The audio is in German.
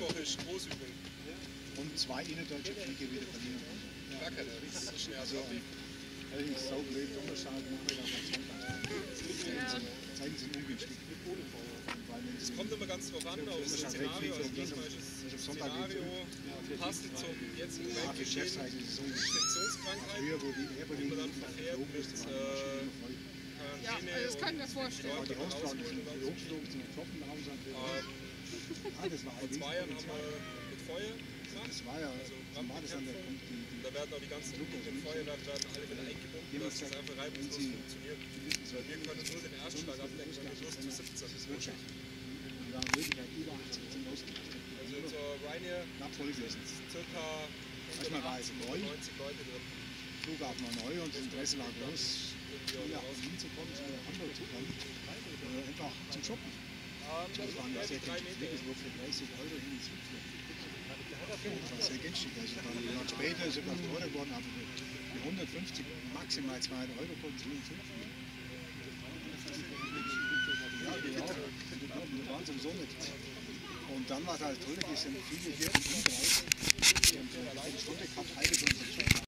Mittwoch ist Großübung. Und 2 innerdeutsche Kriege wieder verlieren. Gar keine, das ist so schwer. Also, eigentlich ist saublöd, Donnerstag, Nachmittag und Sonntag. Zeiten sind ungünstig. Es kommt immer ganz drauf an, auf das Szenario. Also manchmal ist das Szenario passend zum jetzigen Weltgeschehen. Infektionskrankheit, wo man dann verfährt mit Ja, das kann ich mir vorstellen. Die Hochflogen sind getroffen, Vor 2 Jahren haben wir mit Feuer gemacht. das war ja, war das an der Punkt, Da werden auch die ganzen umliegenden Feuerwerke werden alle mit eingebunden, dass das einfach reibungslos funktioniert. Weil wir können nur den Erstschlag abdecken, wenn wir bloß zu 17. das ist wirklich, wir waren wirklich halt über 80% ausgelastet. Also zur Ryanair Knapp voll sind gewesen. circa Manchmal war es neu. 90 Leute drin. Flughafen war neu und das Interesse war groß, hier aus Wien zu kommen, zu Hamburg zu kommen, einfach zum Shoppen. Das waren ja sehr günstig, wirklich nur für 30 Euro hin ins Flugzeug. Das war sehr günstig, also dann ein Jahr später ist es etwas teurer geworden, aber die 150, maximal 200 Euro konnten sie nicht fliegen. Ja, genau, das waren sowieso nicht. Und dann war es halt toll, es sind viele hier im Umkreis, die haben so eine Stunde gehabt, halbe Stunde zum Shoppen.